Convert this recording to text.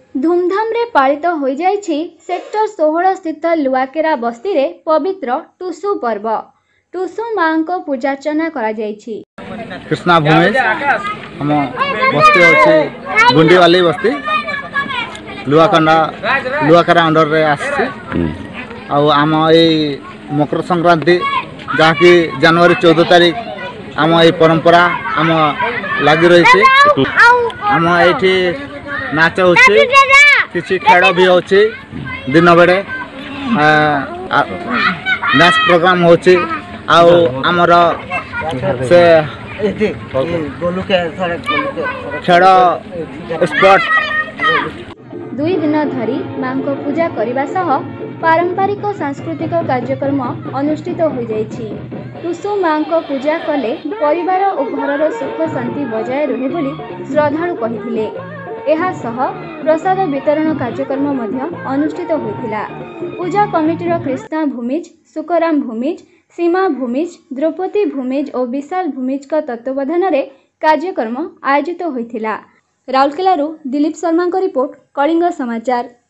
धूमधाम रे पालित हो जाइछि सेक्टर 16 स्थित लुआकेरा बस्ती रे पवित्र टुसु पर्व। टुसु मां को पूजार्चना करा जाइछि। कृष्णा भूमि हम बस्ती अच्छी गुंडीवाली बस्ती लुआकेरा अंडर रे आसी आम ये मकर संक्रांति जहाँकि जनवरी 14 तारीख आम ये परंपरा आम लगी रही आम ये नाच हो किसी खेल भी होची दिन बेड़े डांस प्रोग्राम होची आमर से खेल स्पोर्ट 2 दिन धरी मां को पूजा करने सह पारंपरिक सांस्कृतिक कार्यक्रम अनुष्ठित हो जाइछि। टुसु मां को पूजा कले परिवार और घर सुख शांति बजाय रहे बोली श्रद्धालु कहिथिले। एहा सह प्रसाद वितरण कार्यक्रम अनुष्ठित होइथिला। पूजा कमिटीर कृष्णा भूमिज, सुकराम भूमिज, सीमा भूमिज, द्रौपदी भूमिज और विशाल भूमिज का तत्वावधान रे कार्यक्रम आयोजित होइथिला। राउरकेला दिलीप शर्मा को रिपोर्ट, कलिंग समाचार।